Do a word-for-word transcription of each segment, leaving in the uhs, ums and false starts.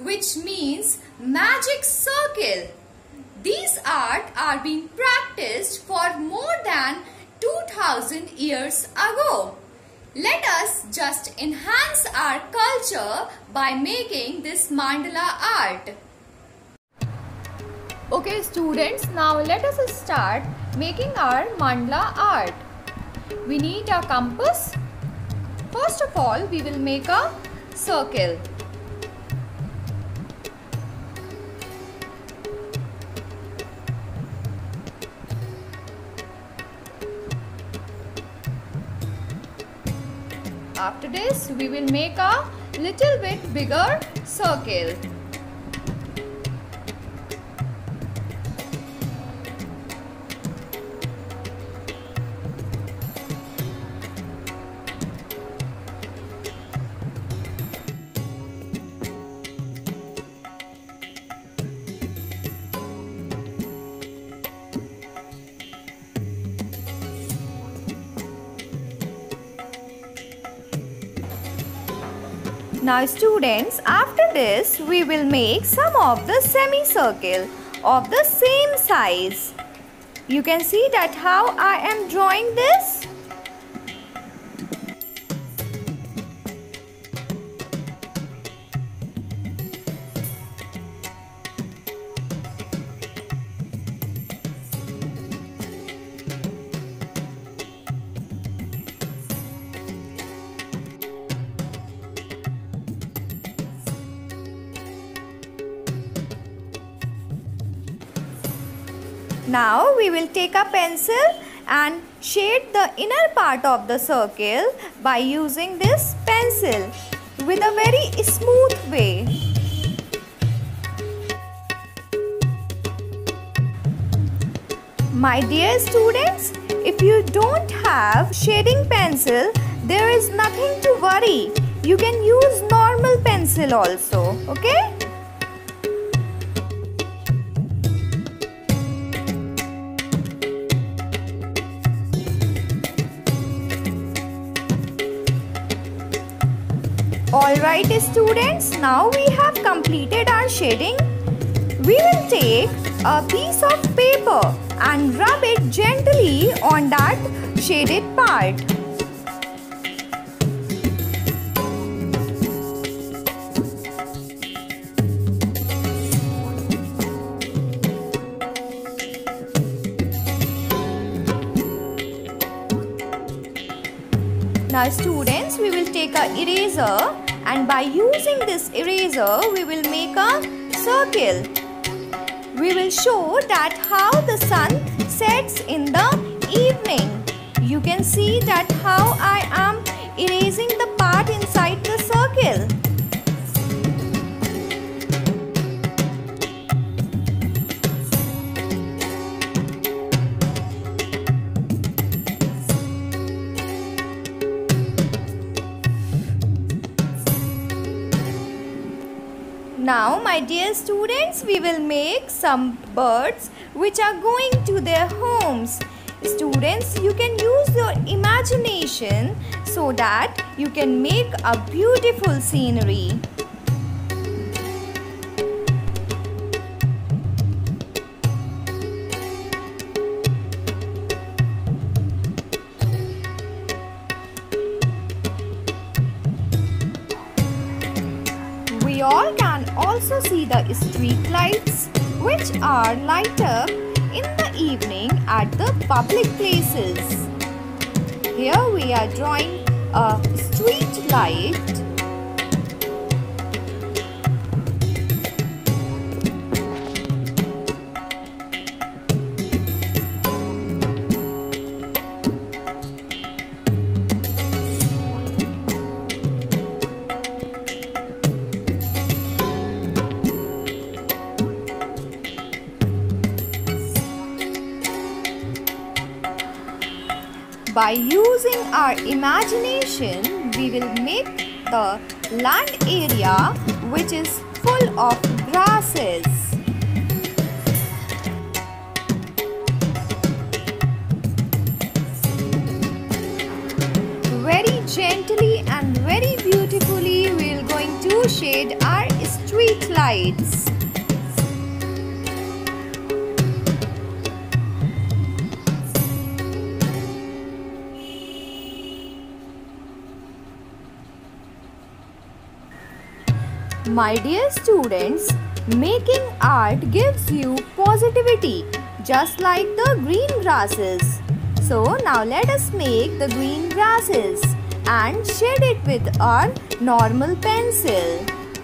which means magic circle. These art are being practiced for more than two thousand years ago. Let us just enhance our culture by making this mandala art. Okay students, now let us start making our mandala art. We need a compass. First of all, we will make a circle. After this, we will make a little bit bigger circle. Now students, after this we will make some of the semicircle of the same size. You can see that how I am drawing this. Now we will take a pencil and shade the inner part of the circle by using this pencil with a very smooth way. My dear students, if you don't have shading pencil, there is nothing to worry. You can use normal pencil also, okay? Alright students, now we have completed our shading. We will take a piece of paper and rub it gently on that shaded part. Now students, we will take a eraser and by using this eraser we will make a circle. We will show that how the sun sets in the evening. You can see that how I am erasing the part inside the circle. Now my dear students, we will make some birds which are going to their homes. Students, you can use your imagination so that you can make a beautiful scenery. We all can also see the street lights which are light up in the evening at the public places. Here we are drawing a street light. By using our imagination, we will make the land area which is full of grasses. Very gently and very beautifully we are going to shade our street light. sides. My dear students, making art gives you positivity, just like the green grasses. So now let us make the green grasses and shade it with our normal pencil.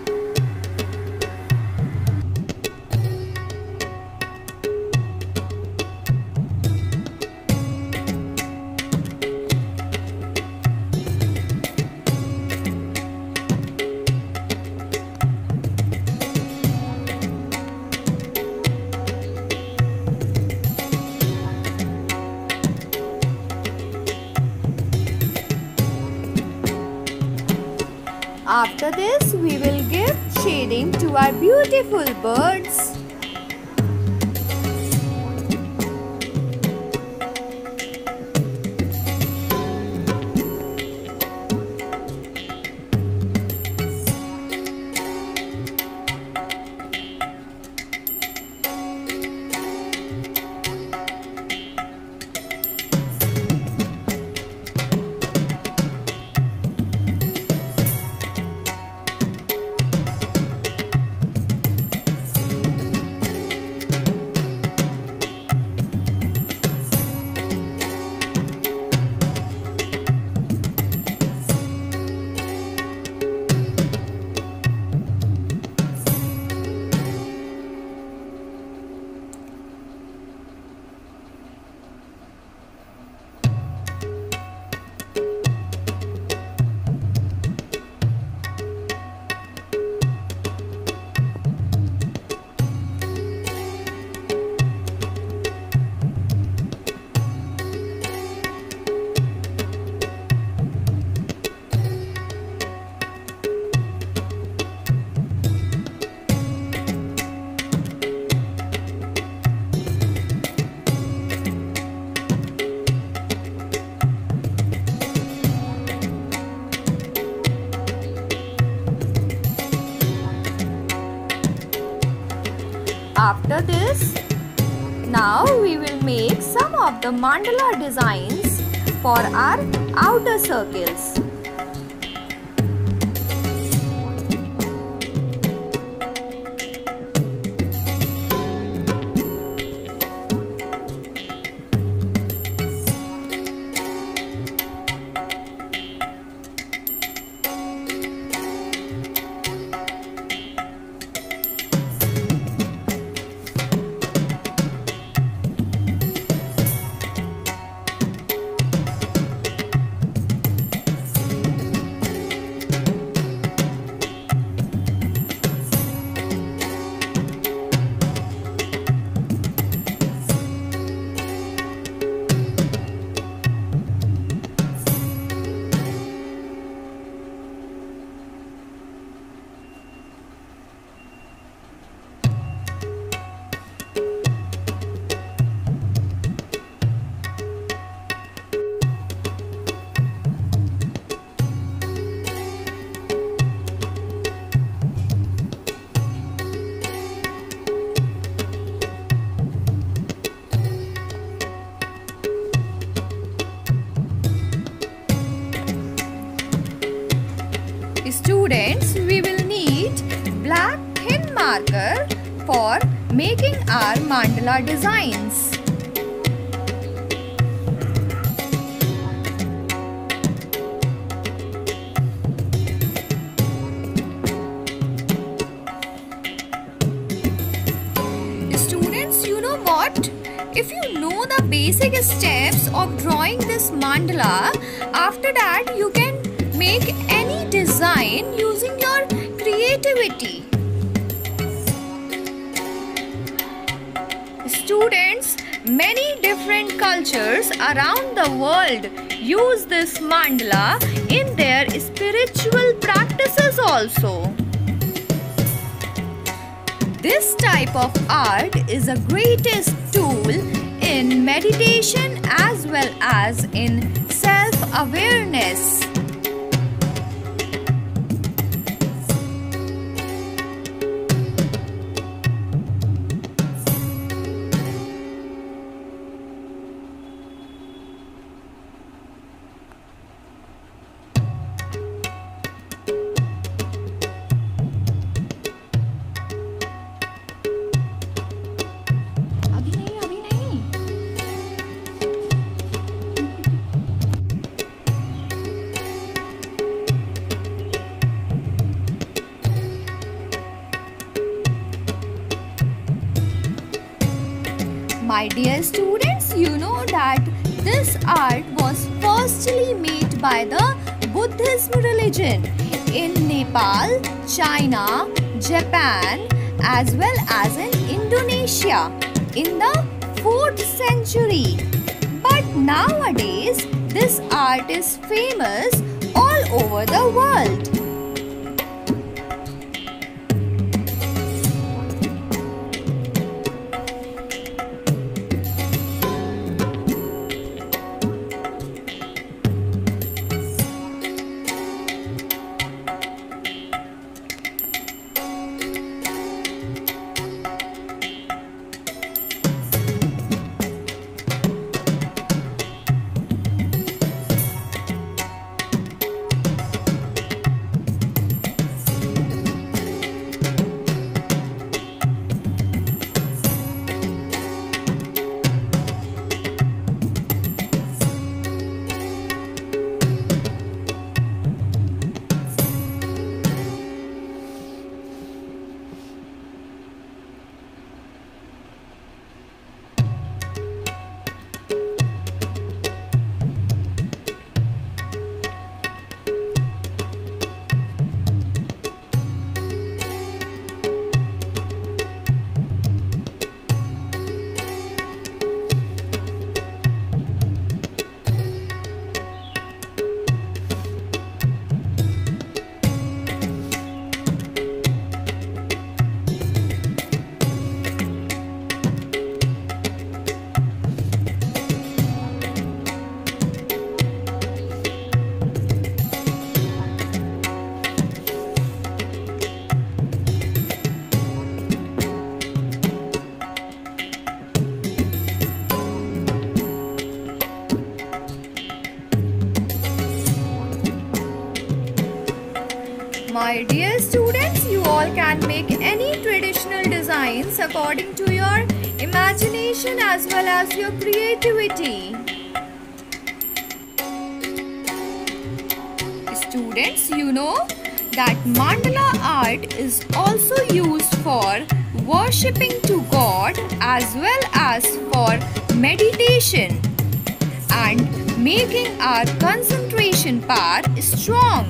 After this, we will give shading to our beautiful birds. After this, now we will make some of the mandala designs for our outer circles. Students, we will need black thin marker for making our mandala designs. Students, you know what? If you know the basic steps of drawing this mandala, after that you can make any design using your creativity. Students, many different cultures around the world use this mandala in their spiritual practices also. This type of art is the greatest tool in meditation as well as in self-awareness. My dear students, you know that this art was firstly made by the Buddhism religion in Nepal, China, Japan, as well as in Indonesia in the fourth century. But nowadays, this art is famous all over the world. My dear students, you all can make any traditional designs according to your imagination as well as your creativity. Students, you know that mandala art is also used for worshipping to God as well as for meditation and making our concentration power strong.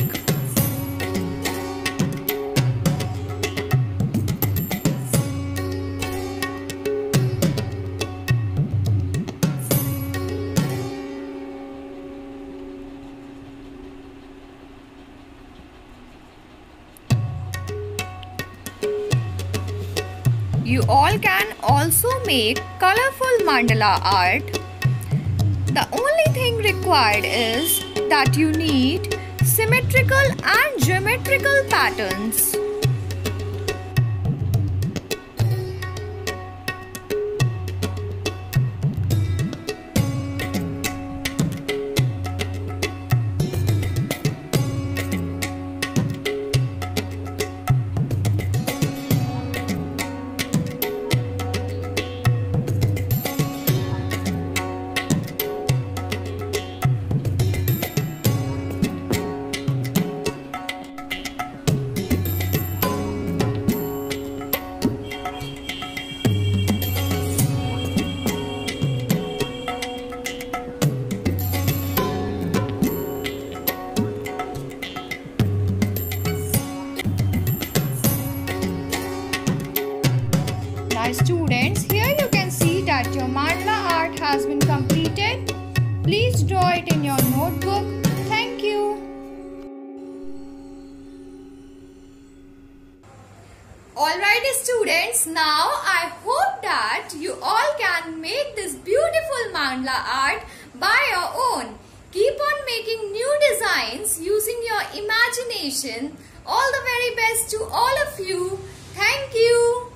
You all can also make colorful mandala art. The only thing required is that you need symmetrical and geometrical patterns. Students, here you can see that your mandala art has been completed. Please draw it in your notebook. Thank you. Alright students, now I hope that you all can make this beautiful mandala art by your own. Keep on making new designs using your imagination. All the very best to all of you. Thank you.